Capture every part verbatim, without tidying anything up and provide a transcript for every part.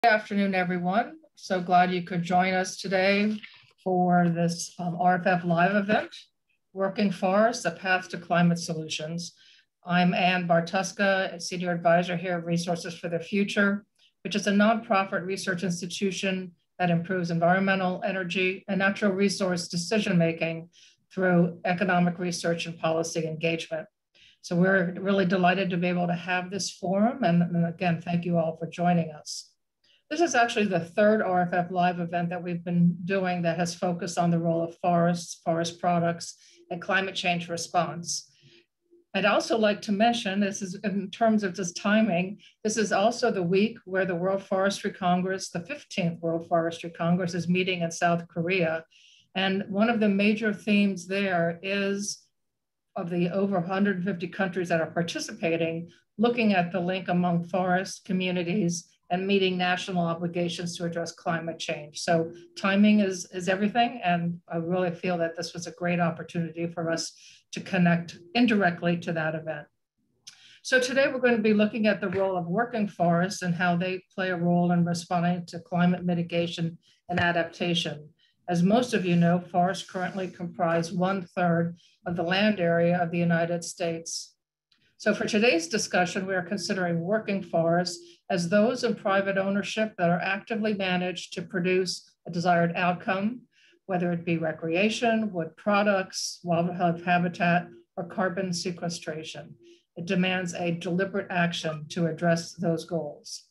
Good afternoon, everyone. So glad you could join us today for this um, R F F live event, Working Forests, A Path to Climate Solutions. I'm Ann Bartuska, a senior advisor here at Resources for the Future, which is a nonprofit research institution that improves environmental, energy, and natural resource decision-making through economic research and policy engagement. So we're really delighted to be able to have this forum. And, and again, thank you all for joining us. This is actually the third R F F Live event that we've been doing that has focused on the role of forests, forest products, and climate change response. I'd also like to mention, this is in terms of just timing, this is also the week where the World Forestry Congress, the fifteenth World Forestry Congress, is meeting in South Korea. And one of the major themes there is, of the over one hundred fifty countries that are participating, looking at the link among forest communities and meeting national obligations to address climate change. So timing is, is everything. And I really feel that this was a great opportunity for us to connect indirectly to that event. So today we're going to be looking at the role of working forests and how they play a role in responding to climate mitigation and adaptation. As most of you know, forests currently comprise one third of the land area of the United States. So for today's discussion, we are considering working forests as those in private ownership that are actively managed to produce a desired outcome, whether it be recreation, wood products, wildlife habitat, or carbon sequestration. It demands a deliberate action to address those goals.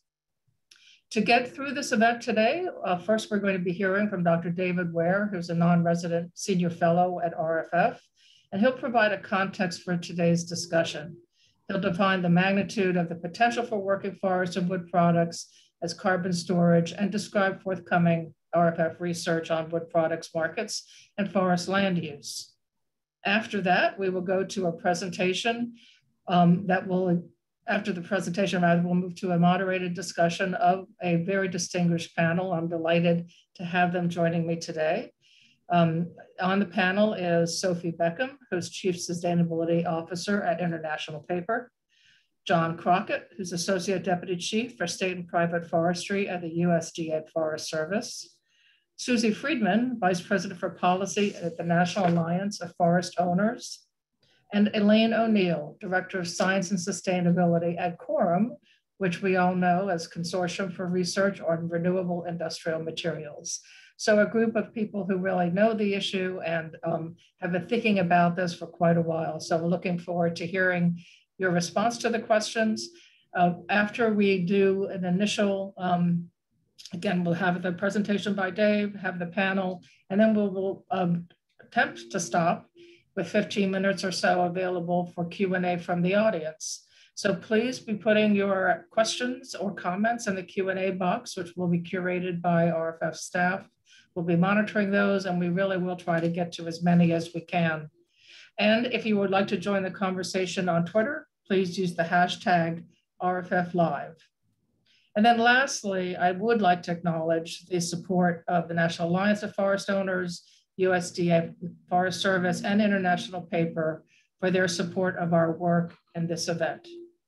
To get through this event today, uh, first we're going to be hearing from Doctor David Ware, who's a non-resident senior fellow at R F F, and he'll provide a context for today's discussion. He'll define the magnitude of the potential for working forests and wood products as carbon storage and describe forthcoming R F F research on wood products markets and forest land use. After that, we will go to a presentation um, that will, after the presentation, rather, we'll move to a moderated discussion of a very distinguished panel. I'm delighted to have them joining me today. Um, on the panel is Sophie Beckham, who's Chief Sustainability Officer at International Paper, John Crockett, who's Associate Deputy Chief for State and Private Forestry at the U S D A Forest Service, Susie Friedman, Vice President for Policy at the National Alliance of Forest Owners, and Elaine O'Neill, Director of Science and Sustainability at Quorum, which we all know as Consortium for Research on Renewable Industrial Materials. So a group of people who really know the issue and um, have been thinking about this for quite a while. So we're looking forward to hearing your response to the questions. Uh, after we do an initial, um, again, we'll have the presentation by Dave, have the panel, and then we'll, we'll um, attempt to stop with fifteen minutes or so available for Q and A from the audience. So please be putting your questions or comments in the Q and A box, which will be curated by R F F staff. We'll be monitoring those, and we really will try to get to as many as we can. And if you would like to join the conversation on Twitter, please use the hashtag R F F Live. And then lastly, I would like to acknowledge the support of the National Alliance of Forest Owners, U S D A Forest Service, and International Paper for their support of our work in this event.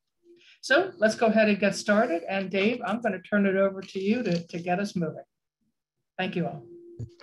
So let's go ahead and get started. And Dave, I'm going to turn it over to you to, to get us moving. Thank you all.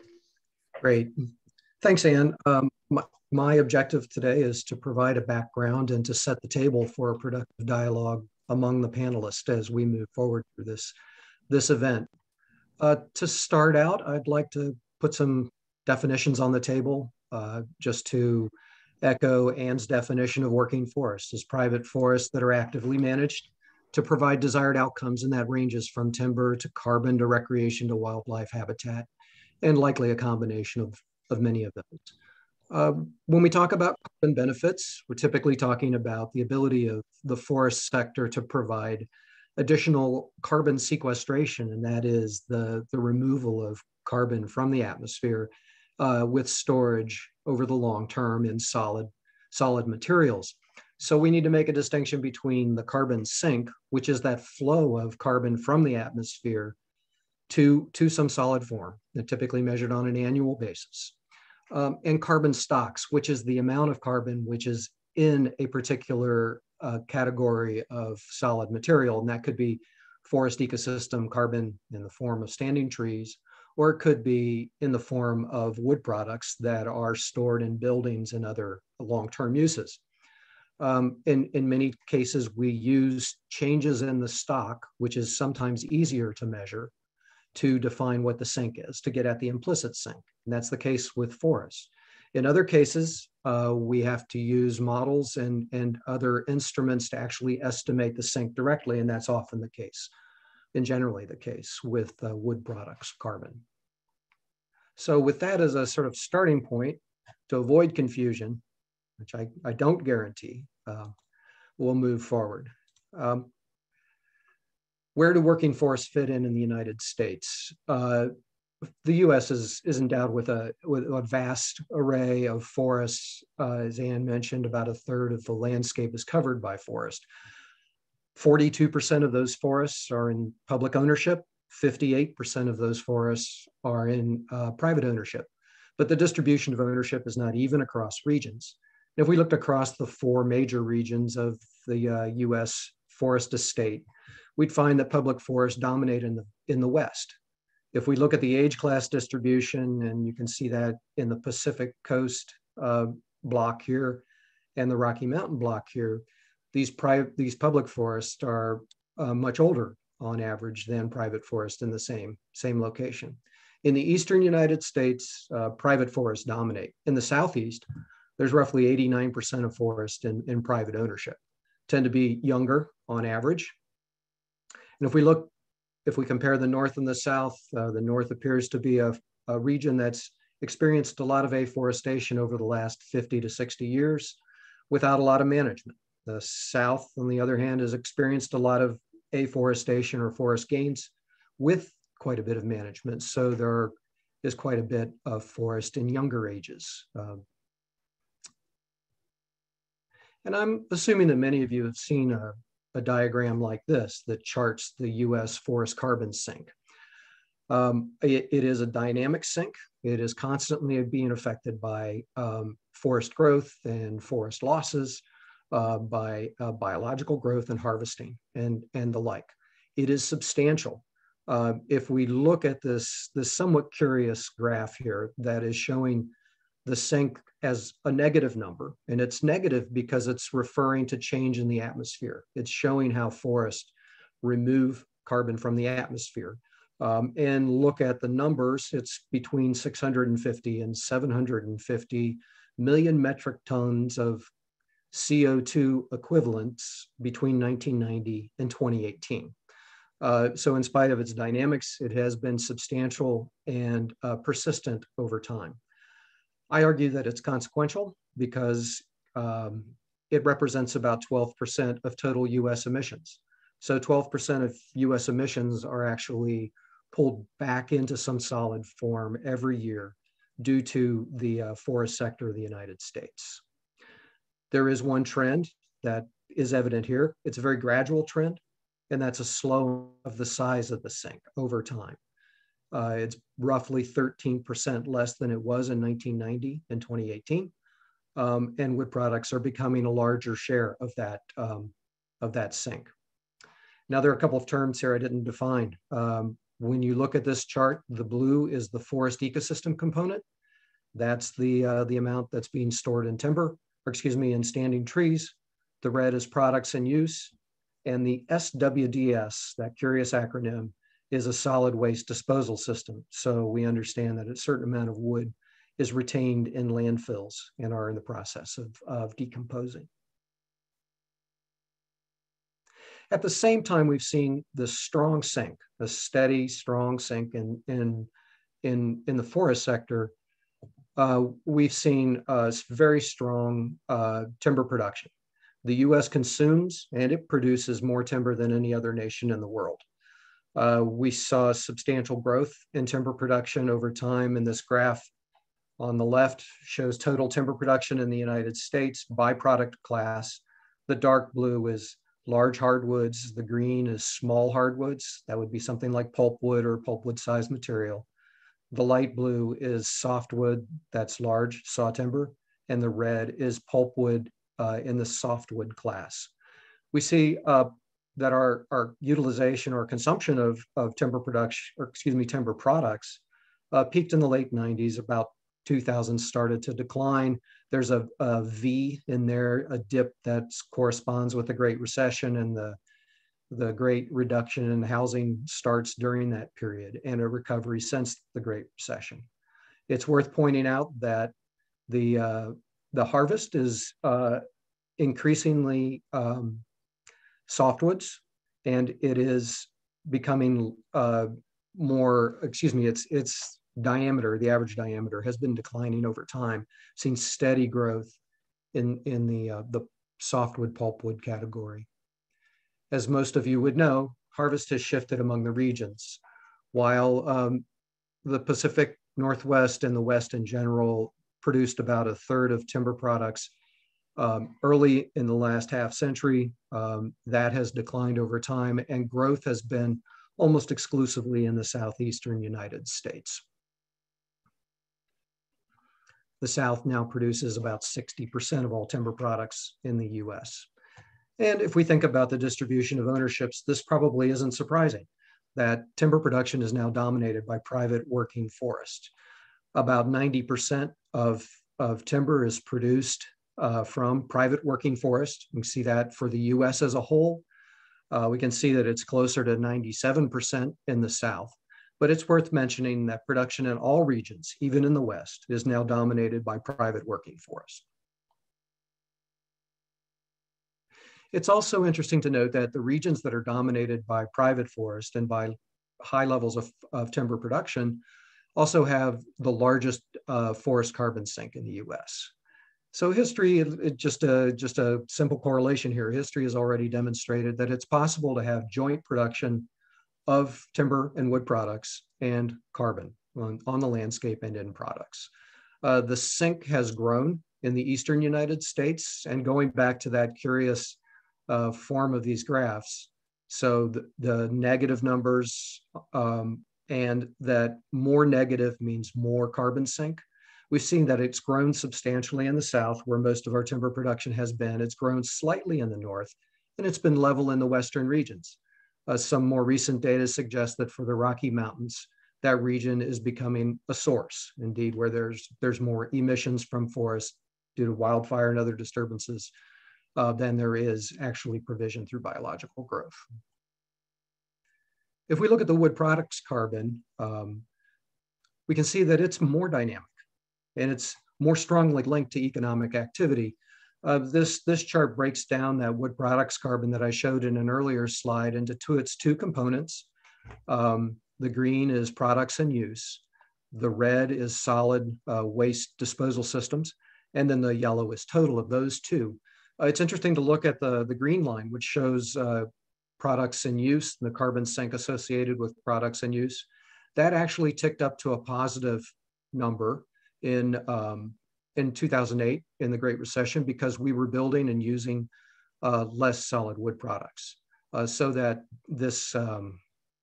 Great. Thanks, Ann. Um, my, my objective today is to provide a background and to set the table for a productive dialogue among the panelists as we move forward through this, this event. Uh, to start out, I'd like to put some definitions on the table uh, just to echo Ann's definition of working forests as private forests that are actively managed to provide desired outcomes, and that ranges from timber to carbon to recreation to wildlife habitat, and likely a combination of, of many of those. Uh, when we talk about carbon benefits, we're typically talking about the ability of the forest sector to provide additional carbon sequestration, and that is the, the removal of carbon from the atmosphere uh, with storage over the long term in solid, solid materials. So we need to make a distinction between the carbon sink, which is that flow of carbon from the atmosphere to, to some solid form, typically measured on an annual basis, um, and carbon stocks, which is the amount of carbon which is in a particular uh, category of solid material. And that could be forest ecosystem carbon in the form of standing trees, or it could be in the form of wood products that are stored in buildings and other long-term uses. Um, in, in many cases, we use changes in the stock, which is sometimes easier to measure, to define what the sink is, to get at the implicit sink. And that's the case with forests. In other cases, uh, we have to use models and, and other instruments to actually estimate the sink directly, and that's often the case, and generally the case with uh, wood products, carbon. So with that as a sort of starting point, to avoid confusion, which I, I don't guarantee, uh, we'll move forward. Um, where do working forests fit in in the United States? Uh, the U S is, is endowed with a, with a vast array of forests. Uh, as Ann mentioned, about a third of the landscape is covered by forest. forty-two percent of those forests are in public ownership. fifty-eight percent of those forests are in uh, private ownership. But the distribution of ownership is not even across regions. If we looked across the four major regions of the uh, U S forest estate, we'd find that public forests dominate in the, in the West. If we look at the age class distribution, and you can see that in the Pacific Coast uh, block here and the Rocky Mountain block here, these, private, these public forests are uh, much older on average than private forests in the same, same location. In the Eastern United States, uh, private forests dominate. In the Southeast, there's roughly eighty-nine percent of forest in, in private ownership, tend to be younger on average. And if we look, if we compare the North and the South, uh, the North appears to be a, a region that's experienced a lot of afforestation over the last fifty to sixty years without a lot of management. The South, on the other hand, has experienced a lot of afforestation or forest gains with quite a bit of management. So there is quite a bit of forest in younger ages. Uh, and I'm assuming that many of you have seen a, a diagram like this that charts the U S forest carbon sink. Um, it, it is a dynamic sink. It is constantly being affected by um, forest growth and forest losses, uh, by uh, biological growth and harvesting and, and the like. It is substantial. Uh, if we look at this, this somewhat curious graph here that is showing the sink as a negative number, and it's negative because it's referring to change in the atmosphere. It's showing how forests remove carbon from the atmosphere. Um, and look at the numbers, it's between six hundred fifty and seven hundred fifty million metric tons of C O two equivalents between nineteen ninety and twenty eighteen. Uh, so in spite of its dynamics, it has been substantial and uh, persistent over time. I argue that it's consequential because um, it represents about twelve percent of total U S emissions. So twelve percent of U S emissions are actually pulled back into some solid form every year due to the uh, forest sector of the United States. There is one trend that is evident here. It's a very gradual trend, and that's a slowing of the size of the sink over time. Uh, it's roughly thirteen percent less than it was in nineteen ninety and twenty eighteen. Um, and wood products are becoming a larger share of that, um, of that sink. Now, there are a couple of terms here I didn't define. Um, when you look at this chart, the blue is the forest ecosystem component. That's the, uh, the amount that's being stored in timber, or excuse me, in standing trees. The red is products in use. And the S W D S, that curious acronym, is a solid waste disposal system. So we understand that a certain amount of wood is retained in landfills and are in the process of, of decomposing. At the same time, we've seen this strong sink, a steady, strong sink in, in, in, in the forest sector. Uh, we've seen uh, very strong uh, timber production. The U S consumes and it produces more timber than any other nation in the world. Uh, we saw substantial growth in timber production over time, and this graph on the left shows total timber production in the United States by product class. The dark blue is large hardwoods. The green is small hardwoods. That would be something like pulpwood or pulpwood size material. The light blue is softwood, that's large saw timber, and the red is pulpwood uh, in the softwood class. We see uh, that our, our utilization or consumption of, of timber production, or excuse me, timber products uh, peaked in the late nineties. About two thousand started to decline. There's a, a V in there, a dip that corresponds with the Great Recession and the, the great reduction in housing starts during that period, and a recovery since the Great Recession. It's worth pointing out that the, uh, the harvest is uh, increasingly um, softwoods, and it is becoming uh, more, excuse me, it's, it's diameter, the average diameter has been declining over time, seeing steady growth in, in the, uh, the softwood pulpwood category. As most of you would know, harvest has shifted among the regions. While um, the Pacific Northwest and the West in general produced about a third of timber products um, early in the last half century, um, that has declined over time, and growth has been almost exclusively in the southeastern United States. The South now produces about sixty percent of all timber products in the U S. And if we think about the distribution of ownerships, this probably isn't surprising, that timber production is now dominated by private working forest. About ninety percent of, of timber is produced uh, from private working forest. You can see that for the U S as a whole. Uh, we can see that it's closer to ninety-seven percent in the South. But it's worth mentioning that production in all regions, even in the West, is now dominated by private working forest. It's also interesting to note that the regions that are dominated by private forest and by high levels of, of timber production also have the largest uh, forest carbon sink in the U S. So history, it, it just, a, just a simple correlation here. History has already demonstrated that it's possible to have joint production of timber and wood products and carbon on, on the landscape and in products. Uh, the sink has grown in the eastern United States, and going back to that curious uh, form of these graphs, so the, the negative numbers um, and that more negative means more carbon sink. We've seen that it's grown substantially in the South, where most of our timber production has been. It's grown slightly in the North, and it's been level in the Western regions. Uh, some more recent data suggests that for the Rocky Mountains, that region is becoming a source, indeed, where there's, there's more emissions from forests due to wildfire and other disturbances uh, than there is actually provision through biological growth. If we look at the wood products carbon, um, we can see that it's more dynamic, and it's more strongly linked to economic activity. Uh, this, this chart breaks down that wood products carbon that I showed in an earlier slide into two, its two components. Um, the green is products in use. The red is solid uh, waste disposal systems. And then the yellow is total of those two. Uh, it's interesting to look at the, the green line, which shows uh, products in use, the carbon sink associated with products in use. That actually ticked up to a positive number in um, in two thousand eight in the Great Recession, because we were building and using uh, less solid wood products. Uh, so that this, um,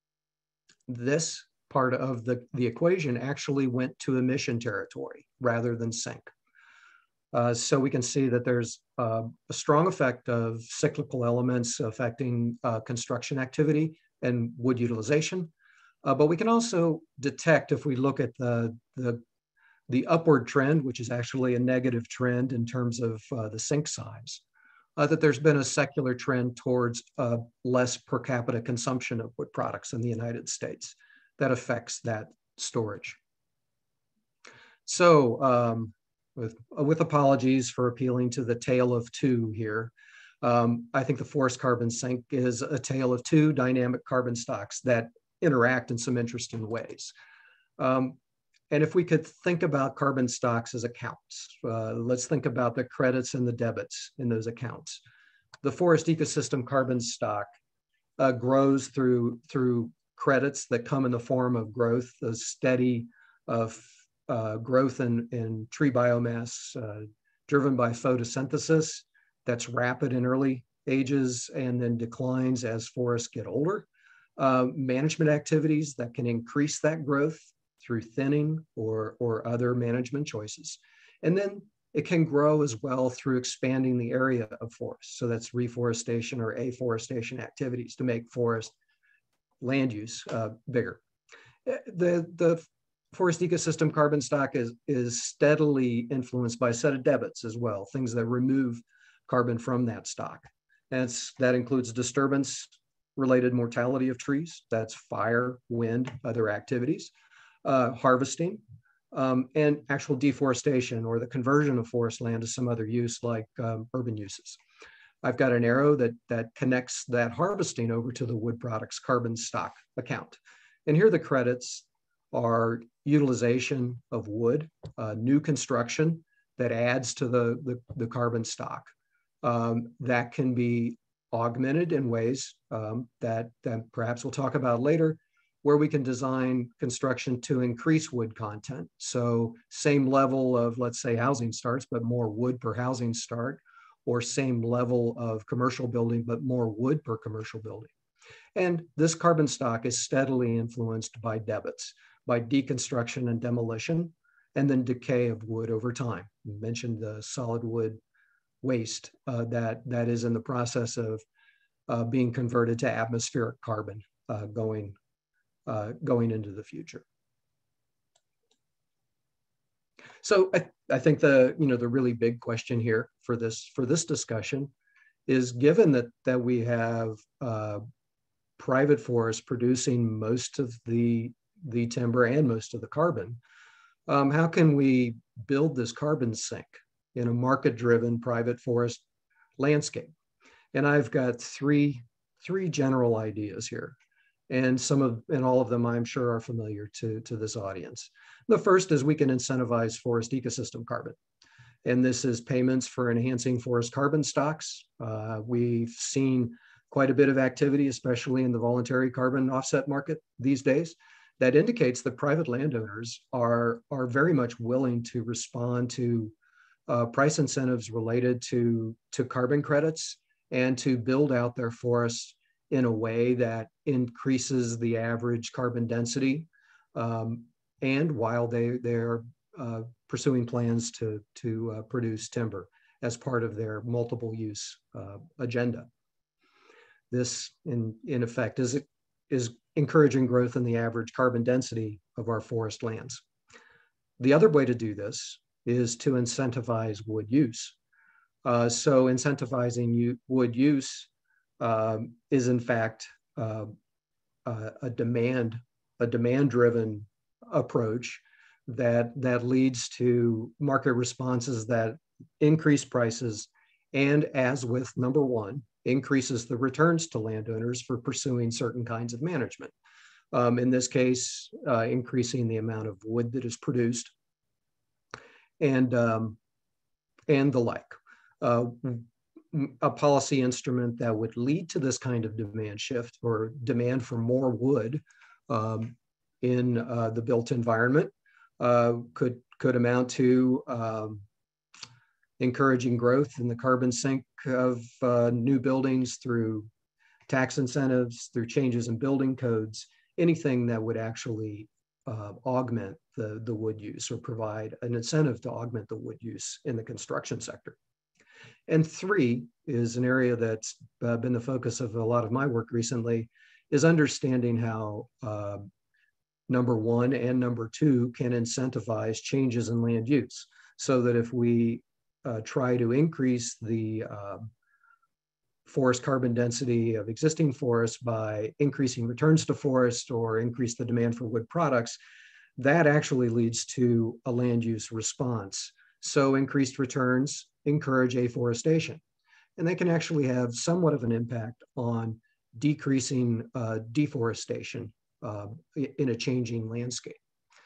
this part of the, the equation actually went to emission territory rather than sink. Uh, so we can see that there's uh, a strong effect of cyclical elements affecting uh, construction activity and wood utilization. Uh, but we can also detect, if we look at the, the the upward trend, which is actually a negative trend in terms of uh, the sink size, uh, that there's been a secular trend towards uh, less per capita consumption of wood products in the United States that affects that storage. So um, with, with apologies for appealing to the tale of two here, um, I think the forest carbon sink is a tale of two dynamic carbon stocks that interact in some interesting ways. Um, And if we could think about carbon stocks as accounts, uh, let's think about the credits and the debits in those accounts. The forest ecosystem carbon stock uh, grows through, through credits that come in the form of growth, a steady uh, uh, growth in, in tree biomass uh, driven by photosynthesis that's rapid in early ages and then declines as forests get older. Uh, management activities that can increase that growth through thinning or, or other management choices. And then It can grow as well through expanding the area of forest. So that's reforestation or afforestation activities to make forest land use uh, bigger. The, the forest ecosystem carbon stock is, is steadily influenced by a set of debits as well, things that remove carbon from that stock. And that includes disturbance related mortality of trees. That's fire, wind, other activities, uh, harvesting, um, and actual deforestation or the conversion of forest land to some other use like um, urban uses. I've got an arrow that, that connects that harvesting over to the wood products carbon stock account. And here the credits are utilization of wood, uh, new construction that adds to the, the, the carbon stock. Um, that can be augmented in ways um, that, that perhaps we'll talk about later, where we can design construction to increase wood content. So same level of, let's say, housing starts, but more wood per housing start, or same level of commercial building, but more wood per commercial building. And this carbon stock is steadily influenced by debits, by deconstruction and demolition, and then decay of wood over time. You mentioned the solid wood waste uh, that, that is in the process of uh, being converted to atmospheric carbon uh, going, uh, going into the future. So I, I think the, you know, the really big question here for this, for this discussion is, given that, that we have uh, private forests producing most of the, the timber and most of the carbon, um, how can we build this carbon sink in a market-driven private forest landscape? And I've got three, three general ideas here. And some of, and all of them I'm sure are familiar to, to this audience. The first is we can incentivize forest ecosystem carbon. And this is payments for enhancing forest carbon stocks. Uh, we've seen quite a bit of activity, especially in the voluntary carbon offset market these days, that indicates that private landowners are, are very much willing to respond to uh, price incentives related to, to carbon credits and to build out their forests in a way that increases the average carbon density, um, and while they, they're uh, pursuing plans to, to uh, produce timber as part of their multiple use uh, agenda. This, in, in effect, is, is encouraging growth in the average carbon density of our forest lands. The other way to do this is to incentivize wood use. Uh, so incentivizing you, wood use um, is in fact uh, uh, a demand, a demand-driven approach that, that leads to market responses that increase prices, and, as with number one, increases the returns to landowners for pursuing certain kinds of management. Um, in this case, uh, increasing the amount of wood that is produced, and, um, and the like. Uh, a policy instrument that would lead to this kind of demand shift or demand for more wood um, in uh, the built environment uh, could, could amount to um, encouraging growth in the carbon sink of uh, new buildings through tax incentives, through changes in building codes, anything that would actually uh, augment the, the wood use or provide an incentive to augment the wood use in the construction sector. And three is an area that's uh, been the focus of a lot of my work recently, is understanding how uh, number one and number two can incentivize changes in land use, so that if we uh, try to increase the uh, forest carbon density of existing forests by increasing returns to forest or increase the demand for wood products, that actually leads to a land use response. So increased returns encourage afforestation, and they can actually have somewhat of an impact on decreasing uh, deforestation uh, in a changing landscape.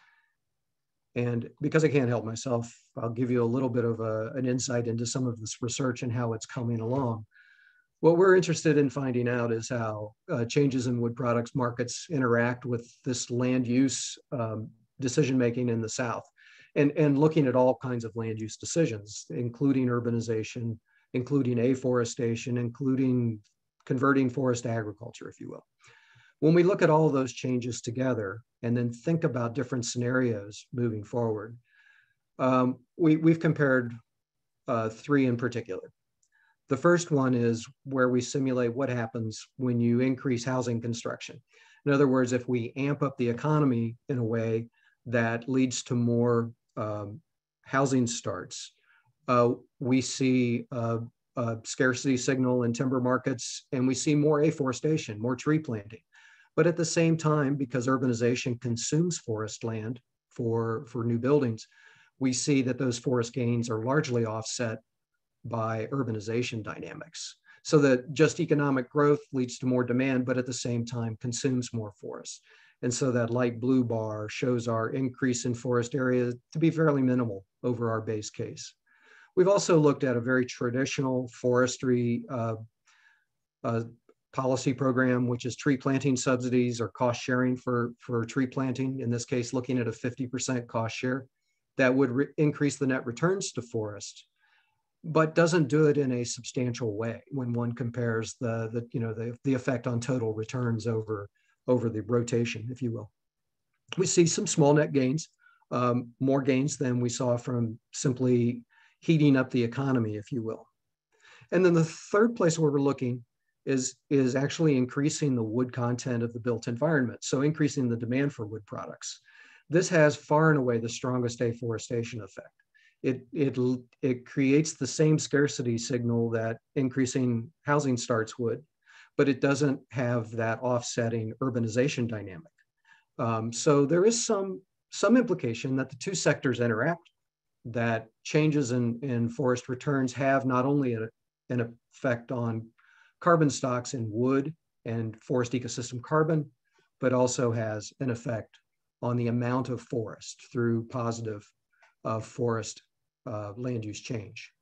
And because I can't help myself, I'll give you a little bit of a, an insight into some of this research and how it's coming along. What we're interested in finding out is how uh, changes in wood products markets interact with this land use um, decision-making in the South. And, and looking at all kinds of land use decisions, including urbanization, including afforestation, including converting forest to agriculture, if you will. When we look at all of those changes together and then think about different scenarios moving forward, um, we, we've compared uh, three in particular. The first one is where we simulate what happens when you increase housing construction. In other words, if we amp up the economy in a way that leads to more um, housing starts, uh, we see a, a scarcity signal in timber markets, and we see more afforestation, more tree planting. But at the same time, because urbanization consumes forest land for, for new buildings, we see that those forest gains are largely offset by urbanization dynamics. So that just economic growth leads to more demand, but at the same time consumes more forest. And so that light blue bar shows our increase in forest area to be fairly minimal over our base case. We've also looked at a very traditional forestry uh, uh, policy program, which is tree planting subsidies or cost sharing for, for tree planting. In this case, looking at a fifty percent cost share that would increase the net returns to forest, but doesn't do it in a substantial way when one compares the, the you know, the, the effect on total returns over, over the rotation, if you will. We see some small net gains, um, more gains than we saw from simply heating up the economy, if you will. And then the third place where we're looking is, is actually increasing the wood content of the built environment. So increasing the demand for wood products. This has far and away the strongest afforestation effect. It, it, it creates the same scarcity signal that increasing housing starts would, but it doesn't have that offsetting urbanization dynamic. Um, so there is some, some implication that the two sectors interact, that changes in, in forest returns have not only a, an effect on carbon stocks in wood and forest ecosystem carbon, but also has an effect on the amount of forest through positive uh, forest uh, land use change.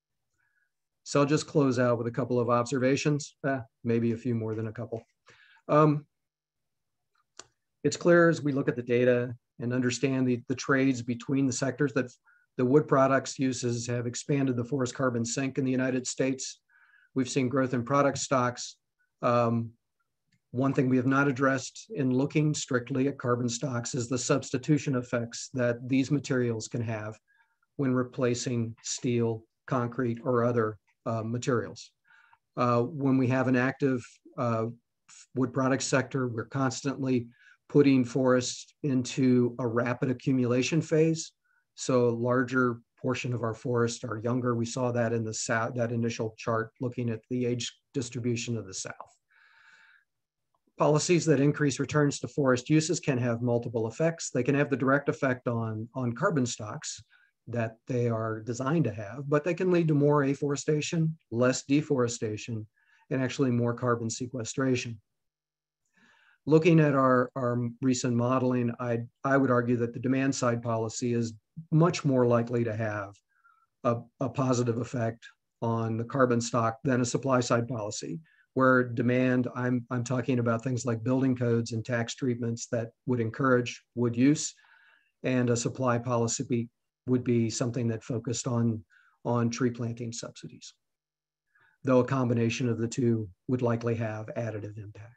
So I'll just close out with a couple of observations, eh, maybe a few more than a couple. Um, it's clear as we look at the data and understand the, the trades between the sectors that the wood products uses have expanded the forest carbon sink in the United States. We've seen growth in product stocks. Um, one thing we have not addressed in looking strictly at carbon stocks is the substitution effects that these materials can have when replacing steel, concrete, or other uh, materials. Uh, when we have an active uh, wood product sector, we're constantly putting forests into a rapid accumulation phase. So a larger portion of our forests are younger. We saw that in the south, that initial chart looking at the age distribution of the South. Policies that increase returns to forest uses can have multiple effects. They can have the direct effect on, on carbon stocks that they are designed to have, but they can lead to more afforestation, less deforestation, and actually more carbon sequestration. Looking at our, our recent modeling, I, I would argue that the demand side policy is much more likely to have a, a positive effect on the carbon stock than a supply side policy, where demand, I'm, I'm talking about things like building codes and tax treatments that would encourage wood use, and a supply policy be, would be something that focused on, on tree planting subsidies, though a combination of the two would likely have additive impact.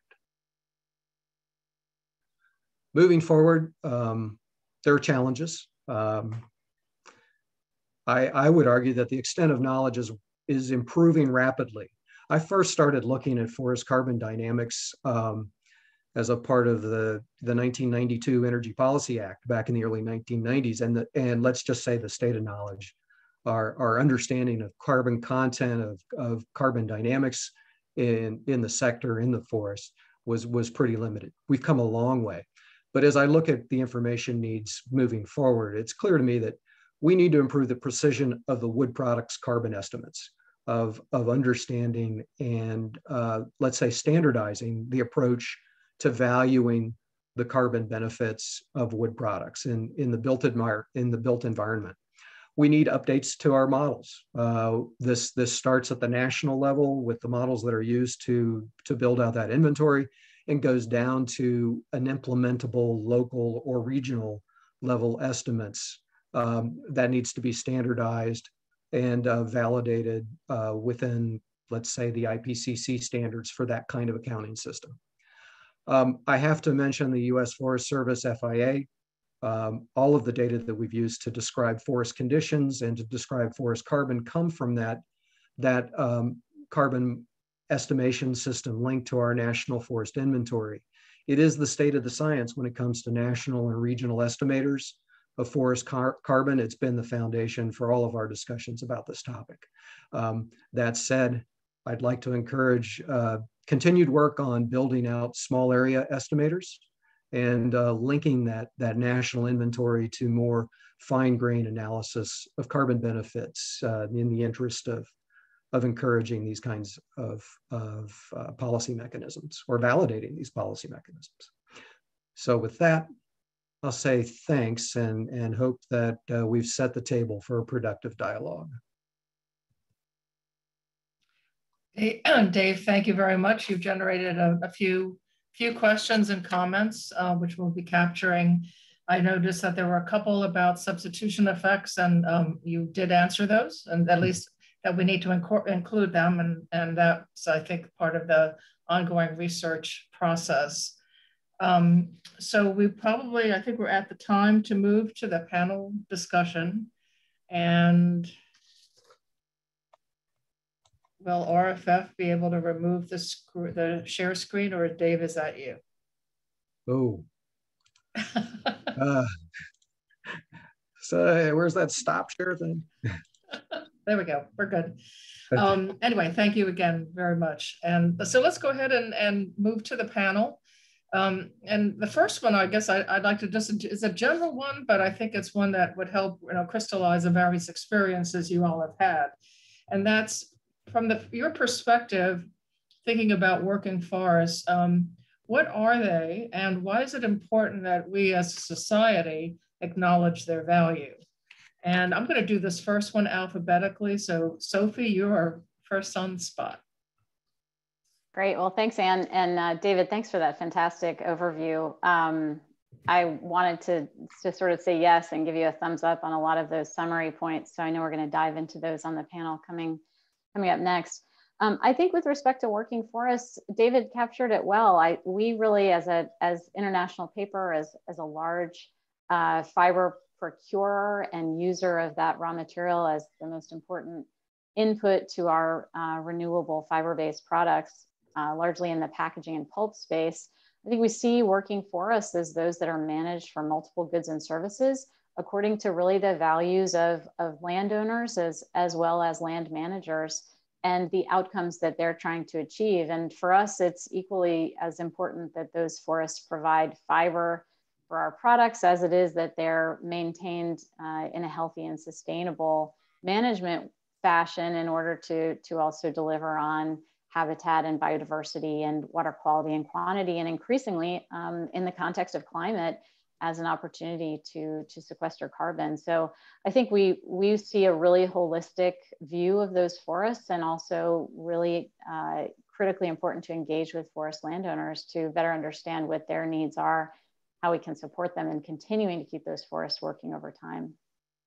Moving forward, um, there are challenges. Um, I, I would argue that the extent of knowledge is, is improving rapidly. I first started looking at forest carbon dynamics um, as a part of the, the nineteen ninety-two Energy Policy Act back in the early nineteen nineties. And, the, and let's just say the state of knowledge, our, our understanding of carbon content, of, of carbon dynamics in, in the sector, in the forest, was, was pretty limited. We've come a long way. But as I look at the information needs moving forward, it's clear to me that we need to improve the precision of the wood products carbon estimates, of, of understanding and uh, let's say standardizing the approach to valuing the carbon benefits of wood products in, in, the, built admire, in the built environment. We need updates to our models. Uh, this, this starts at the national level with the models that are used to, to build out that inventory, and goes down to an implementable local or regional level estimates um, that needs to be standardized and uh, validated uh, within, let's say, the I P C C standards for that kind of accounting system. Um, I have to mention the U S Forest Service F I A Um, all of the data that we've used to describe forest conditions and to describe forest carbon come from that, that um, carbon estimation system linked to our national forest inventory. It is the state of the science when it comes to national and regional estimators of forest car carbon. It's been the foundation for all of our discussions about this topic. Um, that said, I'd like to encourage uh, continued work on building out small area estimators and uh, linking that, that national inventory to more fine-grained analysis of carbon benefits uh, in the interest of, of encouraging these kinds of, of uh, policy mechanisms or validating these policy mechanisms. So with that, I'll say thanks and, and hope that uh, we've set the table for a productive dialogue. Hey, Dave, thank you very much. You've generated a, a few few questions and comments, uh, which we'll be capturing. I noticed that there were a couple about substitution effects, and um, you did answer those, and at least that we need to include them, and, and that's, I think, part of the ongoing research process. Um, so we probably, I think we're at the time to move to the panel discussion. And will R F F be able to remove the, the share screen, or Dave, is that you? Oh. uh, so where's that stop share thing? There we go, we're good. Um, anyway, thank you again very much. And so let's go ahead and, and move to the panel. Um, and the first one, I guess I, I'd like to just, is a general one, but I think it's one that would help, you know, crystallize the various experiences you all have had. And that's from the, your perspective, thinking about working forests, um, what are they and why is it important that we as a society acknowledge their value? And I'm going to do this first one alphabetically. So Sophie, you're first on the spot. Great. Well, thanks, Anne. And uh, David, thanks for that fantastic overview. Um, I wanted to, to sort of say yes and give you a thumbs up on a lot of those summary points. So I know we're going to dive into those on the panel coming, coming up next. Um, I think with respect to working forests, David captured it well. I, we really, as a as international paper, as, as a large uh, fiber procurer and user of that raw material as the most important input to our uh, renewable fiber-based products, uh, largely in the packaging and pulp space, I think we see working forests as those that are managed for multiple goods and services according to really the values of, of landowners as, as well as land managers and the outcomes that they're trying to achieve. And for us, it's equally as important that those forests provide fiber for our products as it is that they're maintained uh, in a healthy and sustainable management fashion in order to, to also deliver on habitat and biodiversity and water quality and quantity, and increasingly um, in the context of climate as an opportunity to, to sequester carbon. So I think we, we see a really holistic view of those forests, and also really uh, critically important to engage with forest landowners to better understand what their needs are, how we can support them in continuing to keep those forests working over time.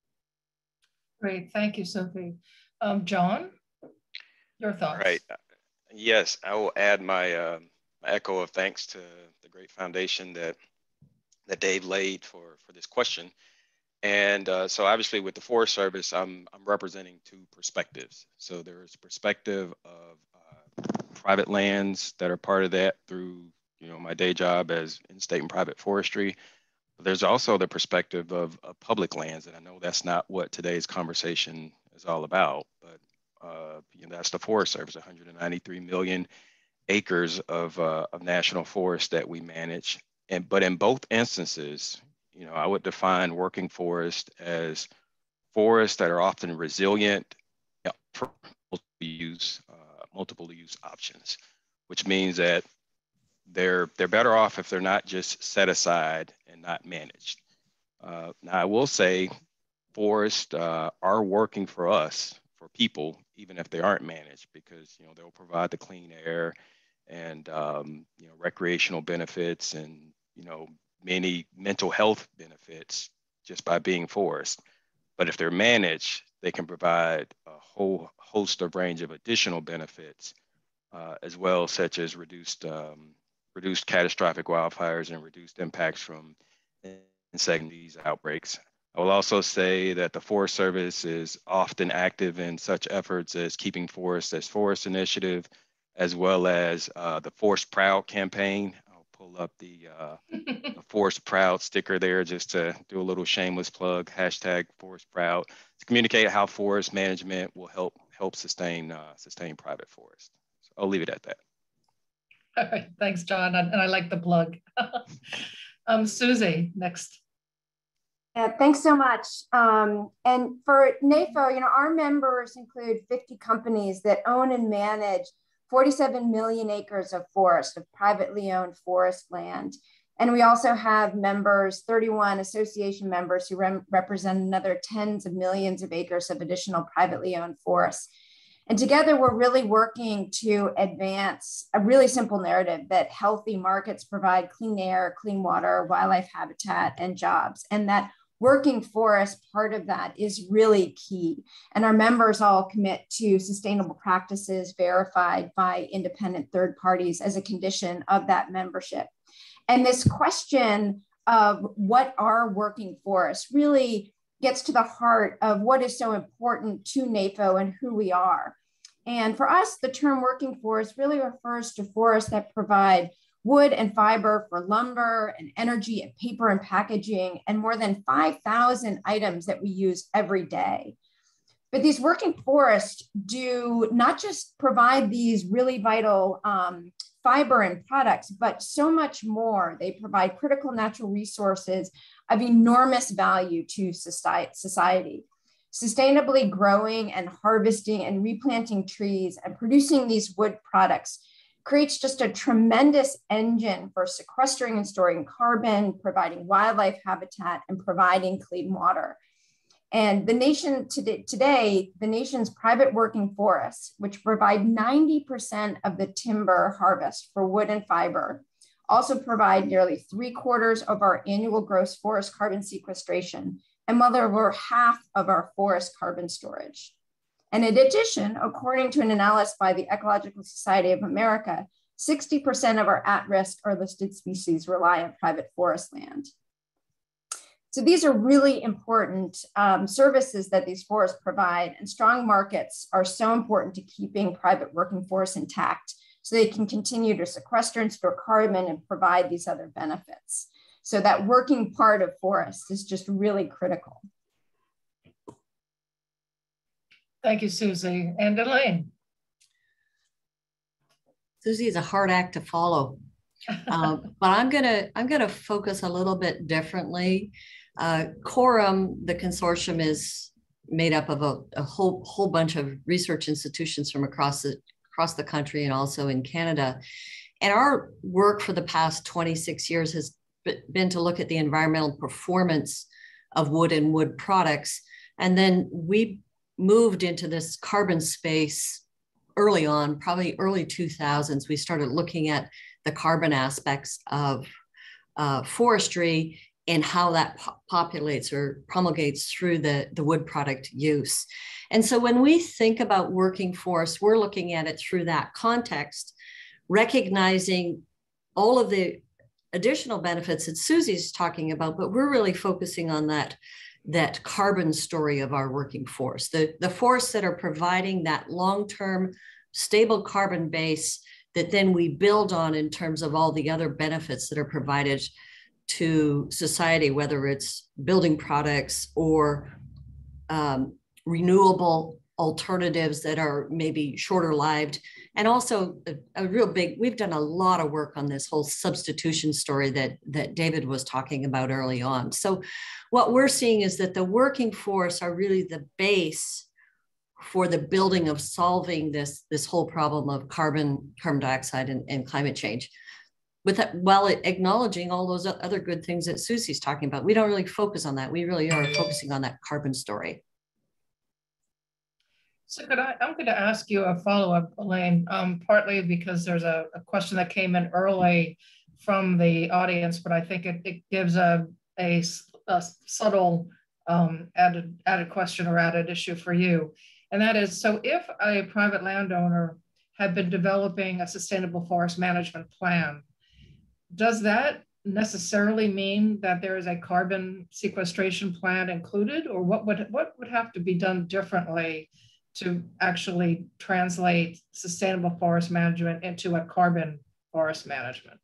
Great, thank you, Sophie. Um, John, your thoughts? All right. Yes, I will add my, uh, my echo of thanks to the great foundation that that Dave laid for for this question. And uh, so obviously with the Forest Service, I'm I'm representing two perspectives. So there's a perspective of uh, private lands that are part of that through, you know, my day job as in state and private forestry. But there's also the perspective of, of public lands, and I know that's not what today's conversation is all about, but uh, you know, that's the Forest Service, one hundred ninety-three million acres of, uh, of national forest that we manage. And, but in both instances, you know, I would define working forest as forests that are often resilient for multiple use, uh, multiple use options, which means that they're, they're better off if they're not just set aside and not managed. Uh, now, I will say forests uh, are working for us, for people, even if they aren't managed, because, you know, they'll provide the clean air and, um, you know, recreational benefits and, you know, many mental health benefits just by being forest. But if they're managed, they can provide a whole host of range of additional benefits uh, as well, such as reduced, um, reduced catastrophic wildfires and reduced impacts from insect disease outbreaks. I will also say that the Forest Service is often active in such efforts as Keeping Forests as Forest Initiative, as well as uh, the Forest Proud campaign. I'll pull up the, uh, the Forest Proud sticker there just to do a little shameless plug, hashtag Forest Proud, to communicate how forest management will help help sustain uh, sustain private forests. So I'll leave it at that. All right, thanks, John, and, and I like the plug. um, Susie, next. Yeah, thanks so much. Um, and for NAFO, you know, our members include fifty companies that own and manage forty-seven million acres of forest, of privately owned forest land. And we also have members, thirty-one association members who re represent another tens of millions of acres of additional privately owned forests. And together we're really working to advance a really simple narrative that healthy markets provide clean air, clean water, wildlife habitat, and jobs. And that working forest, part of that is really key. And our members all commit to sustainable practices verified by independent third parties as a condition of that membership. And this question of what are working forests really gets to the heart of what is so important to NAFO and who we are. And for us, the term working forest really refers to forests that provide wood and fiber for lumber and energy and paper and packaging, and more than five thousand items that we use every day. But these working forests do not just provide these really vital um, fiber and products, but so much more. They provide critical natural resources of enormous value to society. Sustainably growing and harvesting and replanting trees and producing these wood products creates just a tremendous engine for sequestering and storing carbon, providing wildlife habitat, and providing clean water. And the nation today, today, the nation's private working forests, which provide ninety percent of the timber harvest for wood and fiber, also provide nearly three quarters of our annual gross forest carbon sequestration, and well over half of our forest carbon storage. And in addition, according to an analysis by the Ecological Society of America, sixty percent of our at-risk or listed species rely on private forest land. So these are really important um, services that these forests provide, and strong markets are so important to keeping private working forests intact so they can continue to sequester and store carbon and provide these other benefits. So that working part of forests is just really critical. Thank you, Susie. And Elaine. Susie is a hard act to follow, uh, but I'm gonna I'm gonna focus a little bit differently. Uh, Quorum, the consortium, is made up of a, a whole whole bunch of research institutions from across the across the country and also in Canada. And our work for the past twenty-six years has been to look at the environmental performance of wood and wood products, and then we moved into this carbon space early on, probably early two thousands. We started looking at the carbon aspects of uh, forestry and how that po populates or promulgates through the, the wood product use. And so when we think about working forests, we're looking at it through that context, recognizing all of the additional benefits that Susie's talking about, but we're really focusing on that that carbon story of our working forest, the, the forests that are providing that long-term stable carbon base that then we build on in terms of all the other benefits that are provided to society, whether it's building products or um, renewable alternatives that are maybe shorter lived. And also a, a real big, we've done a lot of work on this whole substitution story that, that David was talking about early on. So what we're seeing is that the working forests are really the base for the building of solving this, this whole problem of carbon, carbon dioxide and, and climate change, with that, while acknowledging all those other good things that Susie's talking about. We don't really focus on that. We really are focusing on that carbon story. So could I, I'm going to ask you a follow-up, Elaine, um, partly because there's a, a question that came in early from the audience, but I think it, it gives a, a, a subtle um, added, added question or added issue for you. And that is, so if a private landowner had been developing a sustainable forest management plan, does that necessarily mean that there is a carbon sequestration plan included, or what would, what would have to be done differently to actually translate sustainable forest management into a carbon forest management?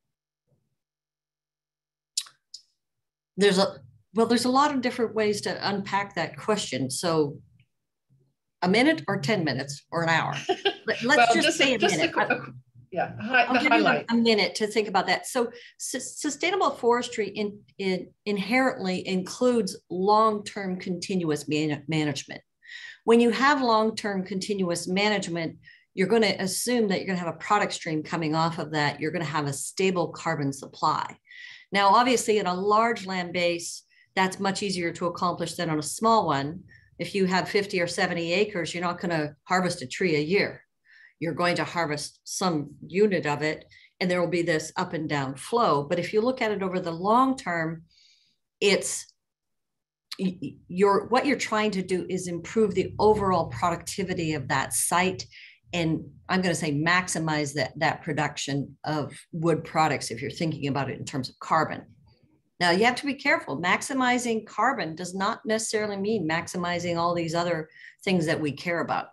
There's a, well, there's a lot of different ways to unpack that question. So a minute or ten minutes or an hour? Let's well, just, just say a, a just minute. A, a, yeah, hi, I'll the give highlight. you a minute to think about that. So su sustainable forestry in, in inherently includes long-term continuous man management. When you have long-term continuous management, you're going to assume that you're going to have a product stream coming off of that. You're going to have a stable carbon supply. Now, obviously, in a large land base, that's much easier to accomplish than on a small one. If you have fifty or seventy acres, you're not going to harvest a tree a year. You're going to harvest some unit of it, and there will be this up and down flow. But if you look at it over the long term, it's you're, what you're trying to do is improve the overall productivity of that site. And I'm going to say maximize that, that production of wood products if you're thinking about it in terms of carbon. Now, you have to be careful. Maximizing carbon does not necessarily mean maximizing all these other things that we care about.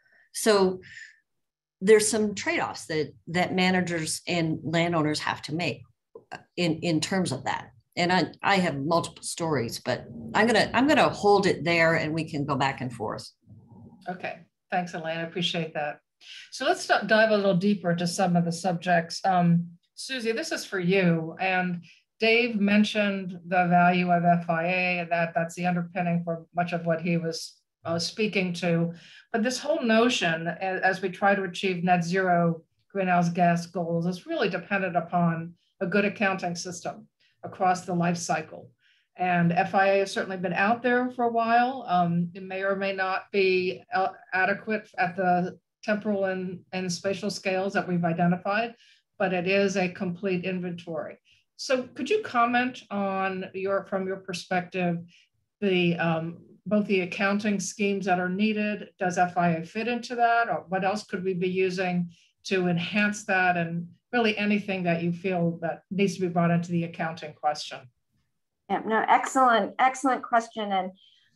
So there's some trade-offs that, that managers and landowners have to make in, in terms of that. And I, I have multiple stories, but I'm gonna, I'm gonna hold it there and we can go back and forth. Okay, thanks, Elaine, I appreciate that. So let's dive a little deeper into some of the subjects. Um, Susie, this is for you. And Dave mentioned the value of F I A, and that that's the underpinning for much of what he was uh, speaking to. But this whole notion, as we try to achieve net zero greenhouse gas goals, is really dependent upon a good accounting system across the life cycle. And F I A has certainly been out there for a while. Um, it may or may not be adequate at the temporal and, and spatial scales that we've identified, but it is a complete inventory. So could you comment on your, from your perspective, the um, both the accounting schemes that are needed? Does F I A fit into that? Or what else could we be using to enhance that? And really anything that you feel that needs to be brought into the accounting question? Yeah, no, excellent, excellent question. And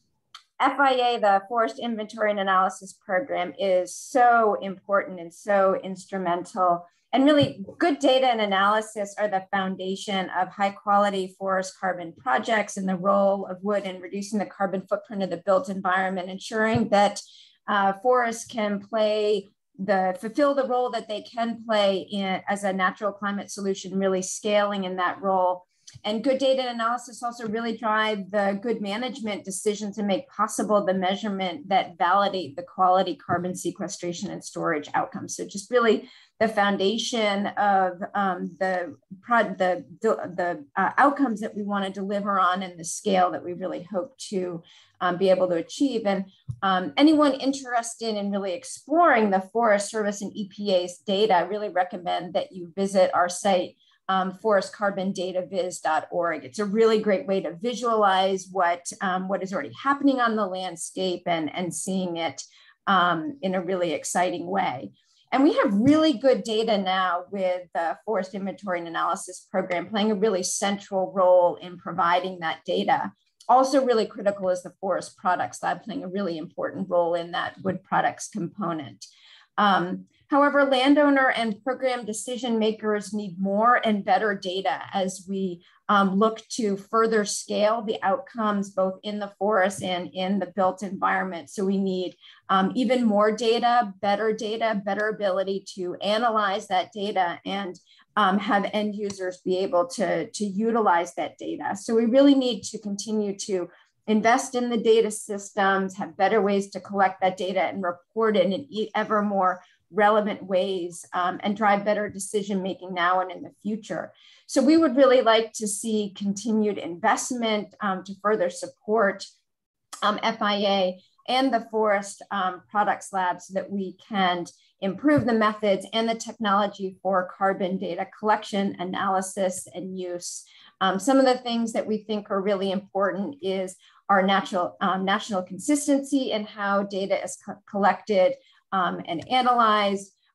F I A, the Forest Inventory and Analysis Program, is so important and so instrumental. And really, good data and analysis are the foundation of high quality forest carbon projects and the role of wood in reducing the carbon footprint of the built environment, ensuring that uh, forests can play the, fulfill the role that they can play in, as a natural climate solution, really scaling in that role. And good data analysis also really drive the good management decisions and make possible the measurement that validate the quality carbon sequestration and storage outcomes. So just really the foundation of um, the, the, the uh, outcomes that we want to deliver on and the scale that we really hope to um, be able to achieve. And um, anyone interested in really exploring the Forest Service and E P A's data, I really recommend that you visit our site, Um, forest carbon data viz dot org. It's a really great way to visualize what, um, what is already happening on the landscape and, and seeing it um, in a really exciting way. And we have really good data now with the Forest Inventory and Analysis Program playing a really central role in providing that data. Also really critical is the Forest Products Lab playing a really important role in that wood products component. Um, However, landowner and program decision makers need more and better data as we um, look to further scale the outcomes both in the forest and in the built environment. So we need um, even more data, better data, better ability to analyze that data and um, have end users be able to, to utilize that data. So we really need to continue to invest in the data systems, have better ways to collect that data and report it in ever more relevant ways um, and drive better decision making now and in the future. So we would really like to see continued investment um, to further support um, F I A and the Forest um, Products Lab so that we can improve the methods and the technology for carbon data collection, analysis, and use. Um, some of the things that we think are really important is our natural, um, national consistency in how data is co collected Um, and analyzed,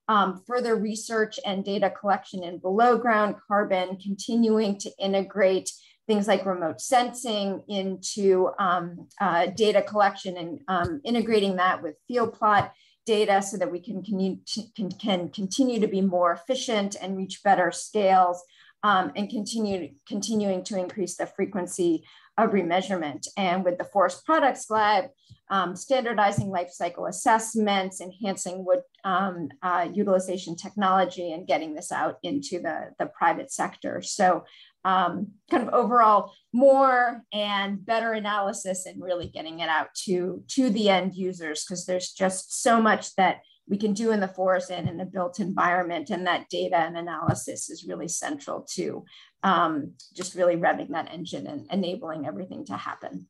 um, further research and data collection in below ground carbon, continuing to integrate things like remote sensing into um, uh, data collection and um, integrating that with field plot data so that we can, can, can continue to be more efficient and reach better scales, um, and continue continuing to increase the frequency of remeasurement. And with the Forest Products Lab, um, standardizing life cycle assessments, enhancing wood um, uh, utilization technology, and getting this out into the, the private sector. So um, kind of overall more and better analysis and really getting it out to, to the end users, because there's just so much that we can do in the forest and in the built environment, and that data and analysis is really central to um, just really revving that engine and enabling everything to happen.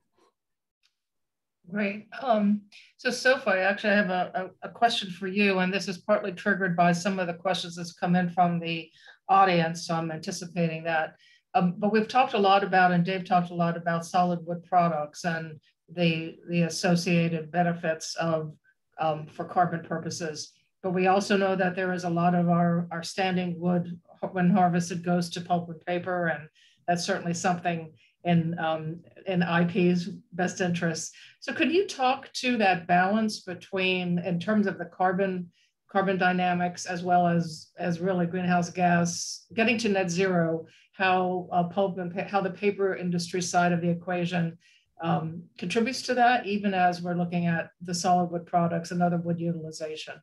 Great. Um, so Sophie, actually I have a, a, a question for you, and this is partly triggered by some of the questions that's come in from the audience, so I'm anticipating that. Um, but we've talked a lot about, and Dave talked a lot about solid wood products and the, the associated benefits of um, for carbon purposes. But we also know that there is a lot of our, our standing wood, when harvested, goes to pulp and paper, and that's certainly something in, um, in I P's best interests. So could you talk to that balance between, in terms of the carbon carbon dynamics, as well as, as really greenhouse gas, getting to net zero, how uh, pulp and how the paper industry side of the equation um, contributes to that, even as we're looking at the solid wood products and other wood utilization?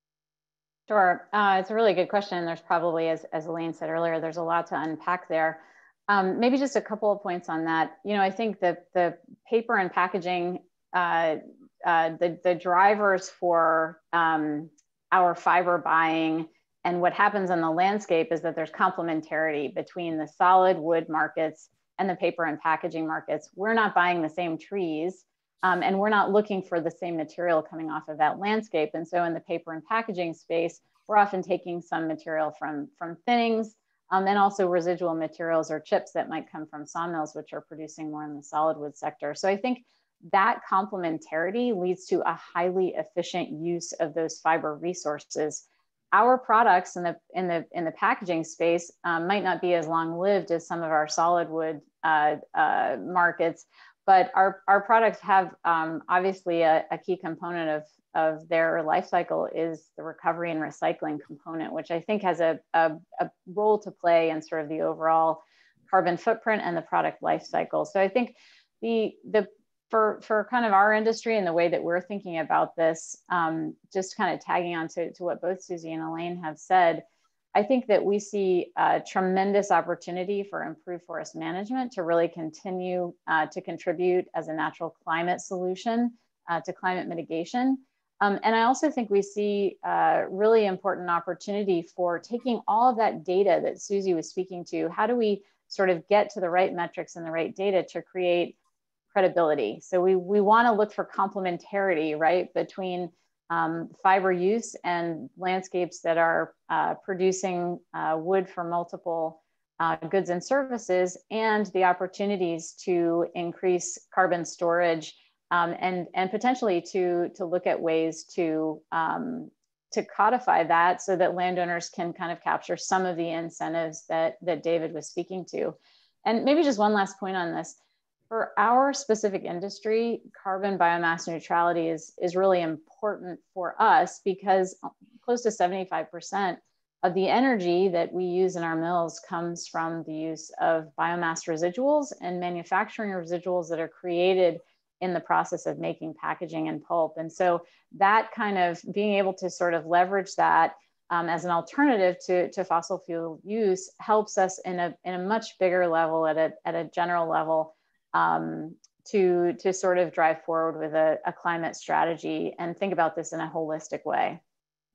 Sure, uh, it's a really good question. There's probably, as, as Elaine said earlier, there's a lot to unpack there. Um, maybe just a couple of points on that. You know, I think that the paper and packaging, uh, uh, the, the drivers for um, our fiber buying and what happens on the landscape is that there's complementarity between the solid wood markets and the paper and packaging markets. We're not buying the same trees, um, and we're not looking for the same material coming off of that landscape. And so in the paper and packaging space, we're often taking some material from, from thinnings, um, and also residual materials or chips that might come from sawmills, which are producing more in the solid wood sector. So I think that complementarity leads to a highly efficient use of those fiber resources. Our products in the in the in the packaging space um, might not be as long lived as some of our solid wood uh, uh, markets, but our our products have um, obviously a, a key component of of their life cycle is the recovery and recycling component, which I think has a, a, a role to play in sort of the overall carbon footprint and the product life cycle. So I think the the For, for kind of our industry and the way that we're thinking about this, um, just kind of tagging on to, to what both Susie and Elaine have said, I think that we see a tremendous opportunity for improved forest management to really continue uh, to contribute as a natural climate solution uh, to climate mitigation. Um, and I also think we see a really important opportunity for taking all of that data that Susie was speaking to. How do we sort of get to the right metrics and the right data to create credibility? So we, we want to look for complementarity, right, between um, fiber use and landscapes that are uh, producing uh, wood for multiple uh, goods and services, and the opportunities to increase carbon storage um, and, and potentially to, to look at ways to, um, to codify that so that landowners can kind of capture some of the incentives that, that David was speaking to. And maybe just one last point on this. For our specific industry, carbon biomass neutrality is, is really important for us because close to seventy-five percent of the energy that we use in our mills comes from the use of biomass residuals and manufacturing residuals that are created in the process of making packaging and pulp. And so that kind of being able to sort of leverage that um, as an alternative to, to fossil fuel use helps us in a, in a much bigger level, at a, at a general level, Um, to, to sort of drive forward with a, a climate strategy and think about this in a holistic way.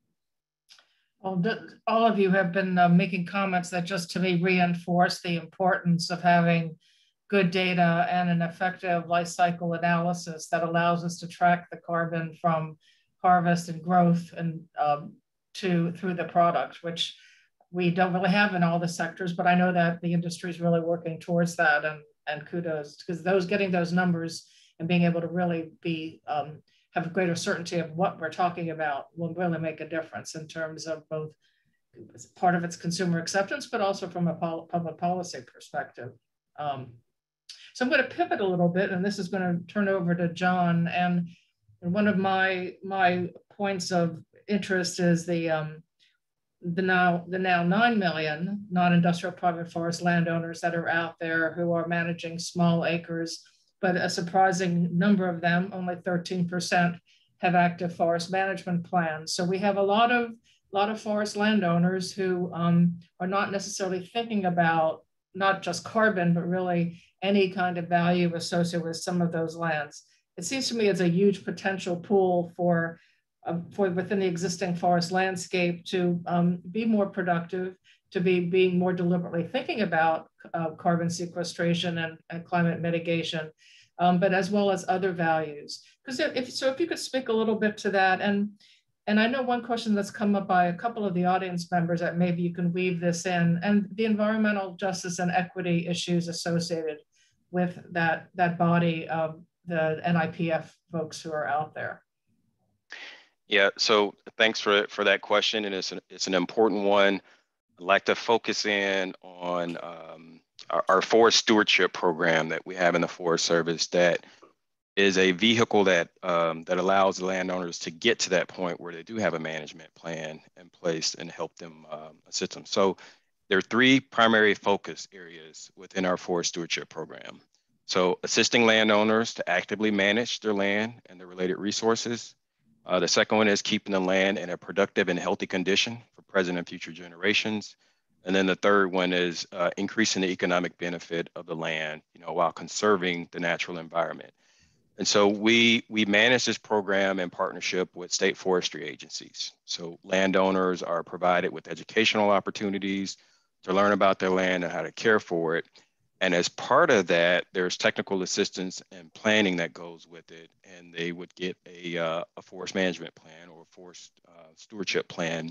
Well, all of you have been uh, making comments that just to me reinforce the importance of having good data and an effective life cycle analysis that allows us to track the carbon from harvest and growth and um, to through the product, which we don't really have in all the sectors, but I know that the industry is really working towards that, and and kudos, because those getting those numbers and being able to really be um, have a greater certainty of what we're talking about will really make a difference in terms of both part of its consumer acceptance, but also from a pol public policy perspective. Um, so I'm going to pivot a little bit, and this is going to turn over to John. And one of my my points of interest is the um, the now the now nine million non-industrial private forest landowners that are out there who are managing small acres, but a surprising number of them, only thirteen percent, have active forest management plans. So we have a lot of lot of forest landowners who um, are not necessarily thinking about not just carbon, but really any kind of value associated with some of those lands. It seems to me it's a huge potential pool for, uh, for within the existing forest landscape to um, be more productive, to be being more deliberately thinking about uh, carbon sequestration and, and climate mitigation, um, but as well as other values. Because if so, if you could speak a little bit to that. And And I know one question that's come up by a couple of the audience members that maybe you can weave this in, and the environmental justice and equity issues associated with that, that body of the N I P F folks who are out there. Yeah, so thanks for, for that question, and it's an, it's an important one. I'd like to focus in on um, our, our forest stewardship program that we have in the Forest Service that is a vehicle that um, that allows the landowners to get to that point where they do have a management plan in place and help them um, assist them. So there are three primary focus areas within our forest stewardship program. So assisting landowners to actively manage their land and the related resources. Uh, the second one is keeping the land in a productive and healthy condition for present and future generations. And then the third one is uh, increasing the economic benefit of the land, you know, while conserving the natural environment. And so we, we manage this program in partnership with state forestry agencies. So landowners are provided with educational opportunities to learn about their land and how to care for it. And as part of that, there's technical assistance and planning that goes with it. And they would get a, uh, a forest management plan or a forest uh, stewardship plan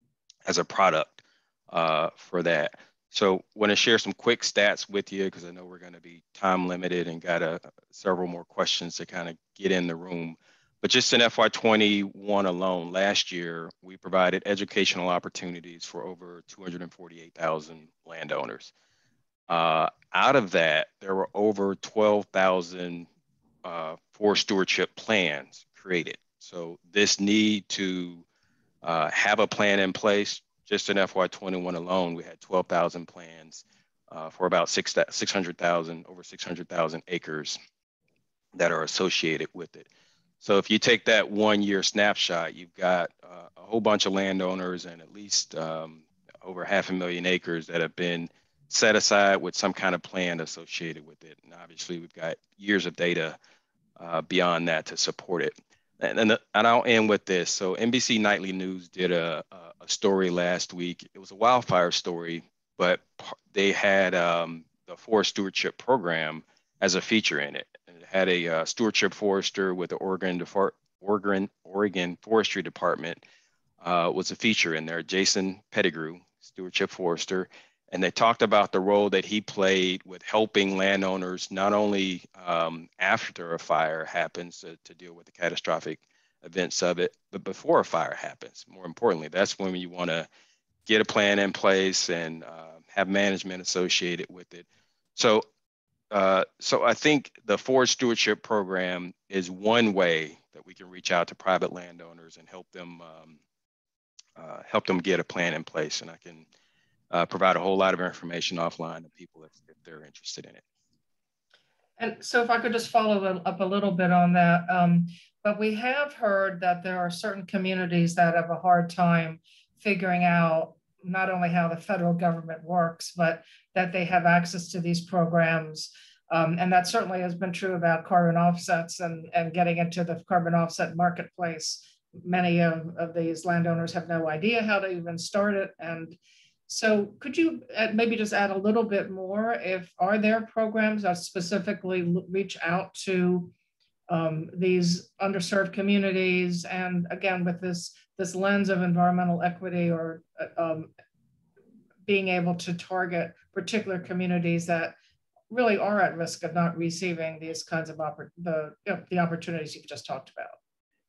as a product uh, for that. So I want to share some quick stats with you because I know we're going to be time limited and got a, several more questions to kind of get in the room. But just in F Y twenty-one alone, last year, we provided educational opportunities for over two hundred forty-eight thousand landowners. Uh, out of that, there were over twelve thousand uh, forest stewardship plans created. So this need to uh, have a plan in place. Just in F Y twenty-one alone, we had twelve thousand plans uh, for about six hundred thousand, over six hundred thousand acres that are associated with it. So if you take that one year snapshot, you've got uh, a whole bunch of landowners and at least um, over half a million acres that have been set aside with some kind of plan associated with it. And obviously we've got years of data uh, beyond that to support it. And, and, and I'll end with this. So N B C Nightly News did a, a story last week. It was a wildfire story, but they had um, the forest stewardship program as a feature in it. And it had a uh, stewardship forester with the Oregon, Oregon, Oregon Forestry Department uh, was a feature in there, Jason Pettigrew, stewardship forester. And they talked about the role that he played with helping landowners, not only um, after a fire happens to, to deal with the catastrophic events of it, but before a fire happens. More importantly, that's when you want to get a plan in place and uh, have management associated with it. So, uh, so I think the forest stewardship program is one way that we can reach out to private landowners and help them um, uh, help them get a plan in place. And I can Uh, provide a whole lot of information offline to people if, if they're interested in it. And so if I could just follow up a little bit on that, um, but we have heard that there are certain communities that have a hard time figuring out not only how the federal government works, but that they have access to these programs. Um, and that certainly has been true about carbon offsets and, and getting into the carbon offset marketplace. Many of, of these landowners have no idea how to even start it. And so could you maybe just add a little bit more? If are there programs that specifically reach out to um, these underserved communities, and again with this this lens of environmental equity, or um, being able to target particular communities that really are at risk of not receiving these kinds of oppor the you know, the opportunities you've just talked about?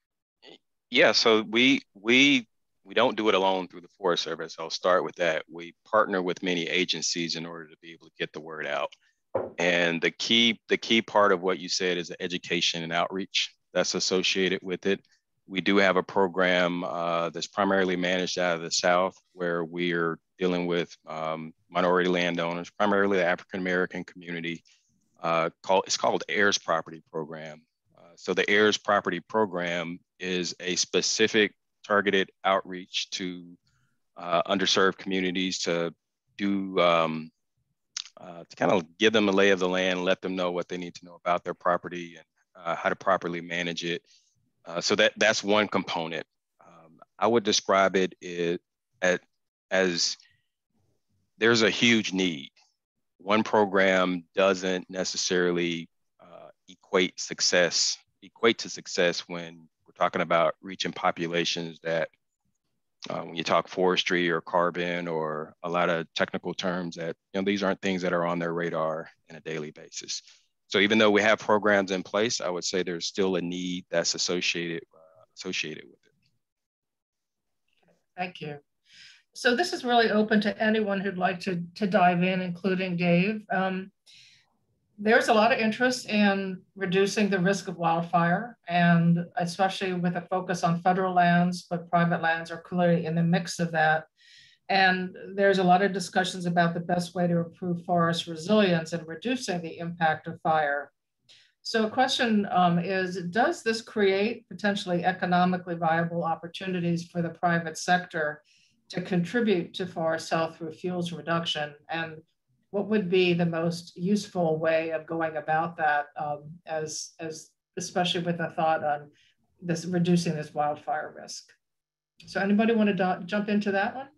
Yeah, so we we we don't do it alone through the Forest Service. I'll start with that. We partner with many agencies in order to be able to get the word out. And the key the key part of what you said is the education and outreach that's associated with it. We do have a program uh, that's primarily managed out of the South, where we are dealing with um, minority landowners, primarily the African American community. Uh, called it's called Heirs Property Program. Uh, so the Heirs Property Program is a specific targeted outreach to uh, underserved communities to do um, uh, to kind of give them a lay of the land, let them know what they need to know about their property and uh, how to properly manage it. Uh, so that that's one component. Um, I would describe it as, as, as there's a huge need. One program doesn't necessarily uh, equate success, equate to success when we're talking about reaching populations that, uh, when you talk forestry or carbon or a lot of technical terms, that, you know, these aren't things that are on their radar on a daily basis. So even though we have programs in place, I would say there's still a need that's associated uh, associated with it. Thank you. So this is really open to anyone who'd like to, to dive in, including Dave. Um, there's a lot of interest in reducing the risk of wildfire, and especially with a focus on federal lands, but private lands are clearly in the mix of that. And there's a lot of discussions about the best way to improve forest resilience and reducing the impact of fire. So a question um, is, does this create potentially economically viable opportunities for the private sector to contribute to forest health through fuels reduction? And what would be the most useful way of going about that, um, as, as especially with a thought on this reducing this wildfire risk? So anybody want to jump into that one?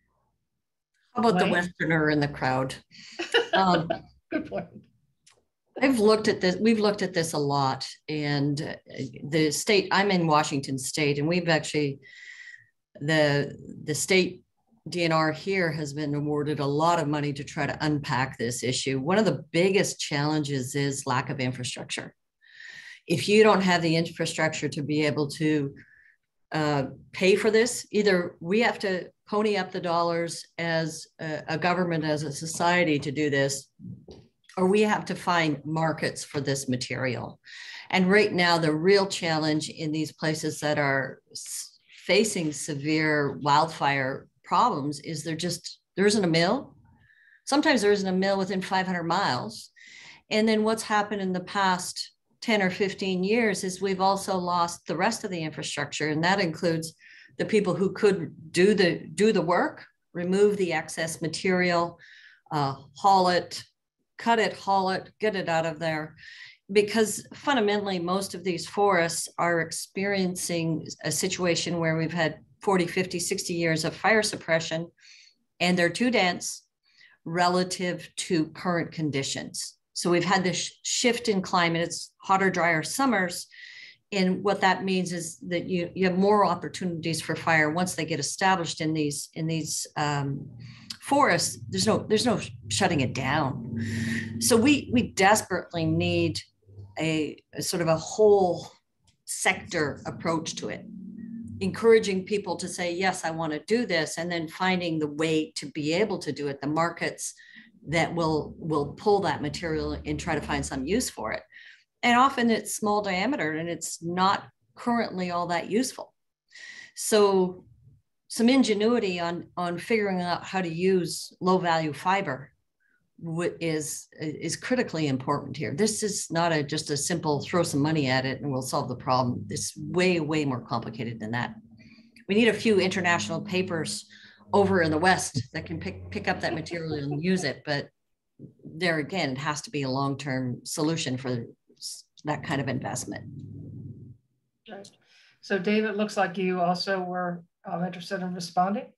How about Lane? The Westerner in the crowd? Um, Good point. I've looked at this, we've looked at this a lot, and the state, I'm in Washington State, and we've actually, the, the state D N R here has been awarded a lot of money to try to unpack this issue. One of the biggest challenges is lack of infrastructure. If you don't have the infrastructure to be able to uh, pay for this, either we have to pony up the dollars as a, a government, as a society to do this, or we have to find markets for this material. And right now, the real challenge in these places that are facing severe wildfire problems is there just, there isn't a mill. Sometimes there isn't a mill within five hundred miles. And then what's happened in the past ten or fifteen years is we've also lost the rest of the infrastructure. And that includes the people who could do the, do the work, remove the excess material, uh, haul it, cut it, haul it, get it out of there. Because fundamentally, most of these forests are experiencing a situation where we've had forty, fifty, sixty years of fire suppression, and they're too dense relative to current conditions. So we've had this shift in climate. It's hotter, drier summers. And what that means is that you, you have more opportunities for fire once they get established in these, in these um, forests. There's no, there's no shutting it down. So we, we desperately need a, a sort of a whole sector approach to it, encouraging people to say, yes, I want to do this, and then finding the way to be able to do it, the markets that will, will pull that material and try to find some use for it. And often it's small diameter and it's not currently all that useful. So some ingenuity on, on figuring out how to use low value fiber is, is critically important here. This is not a, just a simple throw some money at it and we'll solve the problem. It's way, way more complicated than that. We need a few international papers over in the West that can pick, pick up that material and use it. But there again, it has to be a long-term solution for that kind of investment. Right. So Dave, it looks like you also were um, interested in responding.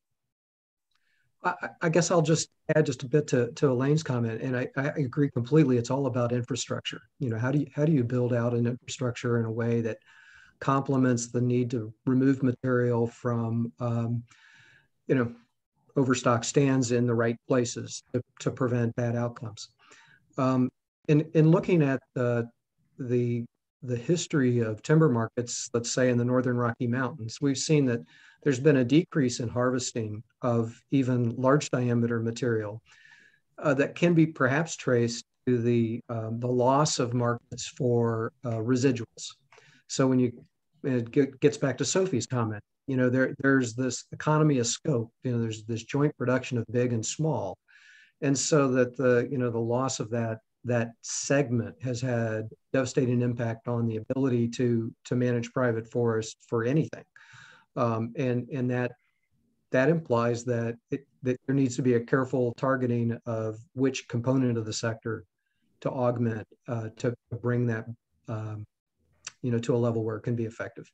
I, I guess I'll just add just a bit to, to Elaine's comment, and I, I agree completely. It's all about infrastructure. You know, how do you how do you build out an infrastructure in a way that complements the need to remove material from, um, you know, overstock stands in the right places to, to prevent bad outcomes. Um, in in looking at the the the history of timber markets, let's say in the Northern Rocky Mountains, we've seen that there's been a decrease in harvesting of even large diameter material uh, that can be perhaps traced to the, um, the loss of markets for uh, residuals. So when you, it get, gets back to Sophie's comment, you know, there, there's this economy of scope, you know, there's this joint production of big and small. And so that the, you know, the loss of that, that segment has had devastating impact on the ability to, to manage private forest for anything. Um, and, and that, that implies that, it, that there needs to be a careful targeting of which component of the sector to augment, uh, to bring that, um, you know, to a level where it can be effective.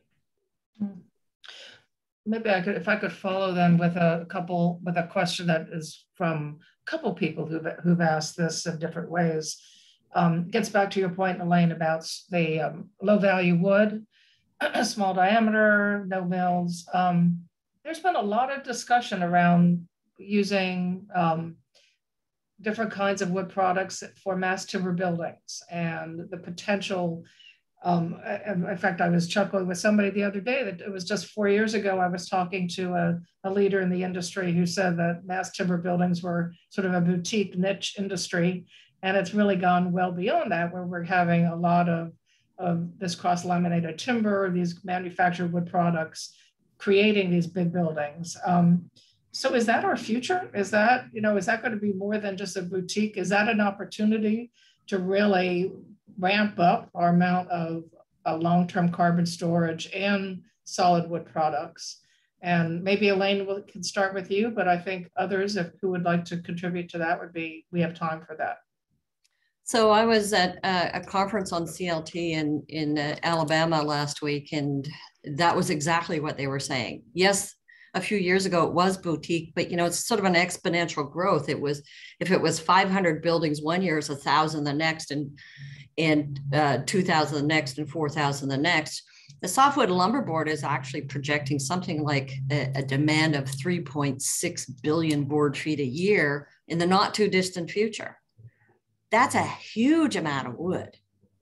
Maybe I could, if I could follow then with a couple, with a question that is from a couple people who've, who've asked this in different ways. Um, gets back to your point, Elaine, about the um, low value wood, small diameter, no mills. Um, there's been a lot of discussion around using um, different kinds of wood products for mass timber buildings and the potential. Um, in fact, I was chuckling with somebody the other day that it was just four years ago, I was talking to a, a leader in the industry who said that mass timber buildings were sort of a boutique niche industry. And it's really gone well beyond that, where we're having a lot of, of this cross-laminated timber, these manufactured wood products, creating these big buildings. Um, so is that our future? Is that, you know, is that going to be more than just a boutique? Is that an opportunity to really ramp up our amount of uh, long-term carbon storage and solid wood products? And maybe Elaine will, can start with you, but I think others if, who would like to contribute to that would be, we have time for that. So I was at a, a conference on C L T in, in uh, Alabama last week, and that was exactly what they were saying. Yes, a few years ago it was boutique, but you know, it's sort of an exponential growth. It was, if it was five hundred buildings one year, it's a thousand the next, and and uh, two thousand the next, and four thousand the next. The Softwood Lumber Board is actually projecting something like a, a demand of three point six billion board feet a year in the not too distant future. That's a huge amount of wood.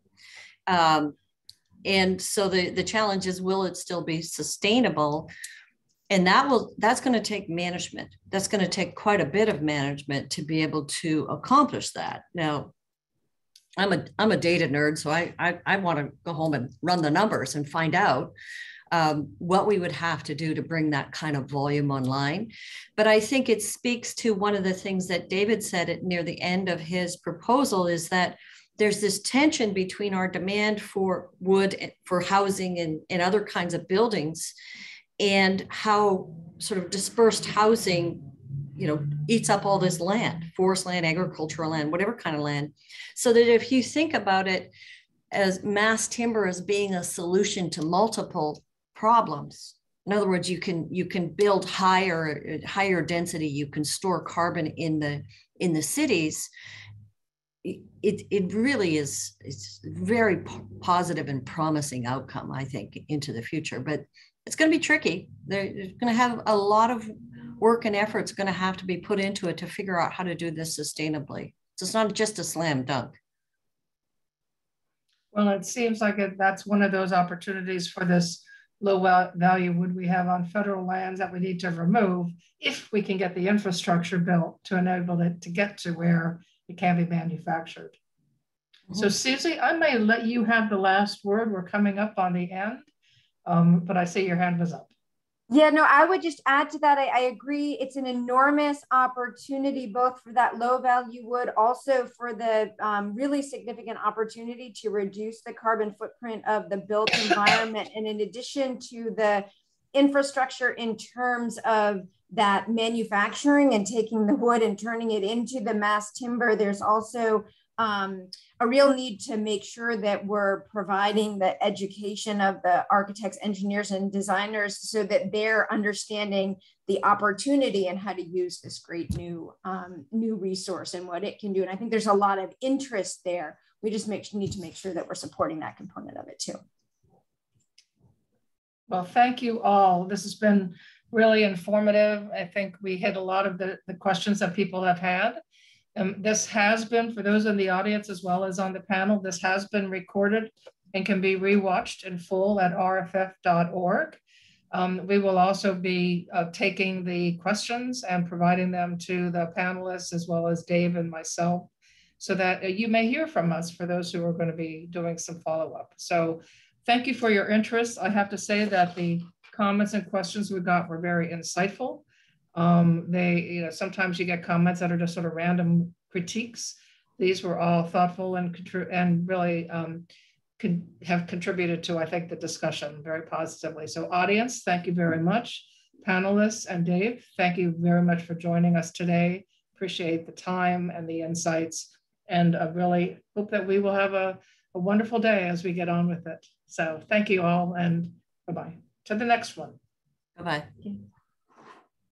Um, and so the, the challenge is, will it still be sustainable? And that will, that's going to take management. That's going to take quite a bit of management to be able to accomplish that. Now, I'm a, I'm a data nerd, so I, I, I want to go home and run the numbers and find out um, what we would have to do to bring that kind of volume online. But I think it speaks to one of the things that David said at near the end of his proposal, is that there's this tension between our demand for wood for housing and, and other kinds of buildings, and how sort of dispersed housing, you know, eats up all this land, forest land, agricultural land, whatever kind of land. So that if you think about it as mass timber as being a solution to multiple problems, in other words, you can you can build higher higher density, you can store carbon in the in the cities. It it really is it's very positive and promising outcome, I think, into the future. But it's going to be tricky. They're going to have a lot of work and effort's going to have to be put into it to figure out how to do this sustainably. So it's not just a slam dunk. Well, it seems like it, that's one of those opportunities for this low value wood we have on federal lands that we need to remove if we can get the infrastructure built to enable it to get to where it can be manufactured. Mm-hmm. So Susie, I may let you have the last word. We're coming up on the end, um, but I see your hand was up. Yeah, no, I would just add to that. I, I agree. It's an enormous opportunity, both for that low value wood, also for the um, really significant opportunity to reduce the carbon footprint of the built environment. And in addition to the infrastructure in terms of that manufacturing and taking the wood and turning it into the mass timber, there's also Um, a real need to make sure that we're providing the education of the architects, engineers, and designers so that they're understanding the opportunity and how to use this great new, um, new resource and what it can do. And I think there's a lot of interest there. We just make, need to make sure that we're supporting that component of it too. Well, thank you all. This has been really informative. I think we hit a lot of the, the questions that people have had. Um, this has been, for those in the audience as well as on the panel, this has been recorded and can be rewatched in full at R F F dot org. Um, we will also be uh, taking the questions and providing them to the panelists as well as Dave and myself, so that uh, you may hear from us for those who are going to be doing some follow-up. So thank you for your interest. I have to say that the comments and questions we got were very insightful. Um, they, you know, sometimes you get comments that are just sort of random critiques. These were all thoughtful and, and really um, could have contributed to, I think, the discussion very positively. So audience, thank you very much. Panelists and Dave, thank you very much for joining us today. Appreciate the time and the insights, and I really hope that we will have a, a wonderful day as we get on with it. So thank you all, and bye-bye. To the next one. Bye-bye.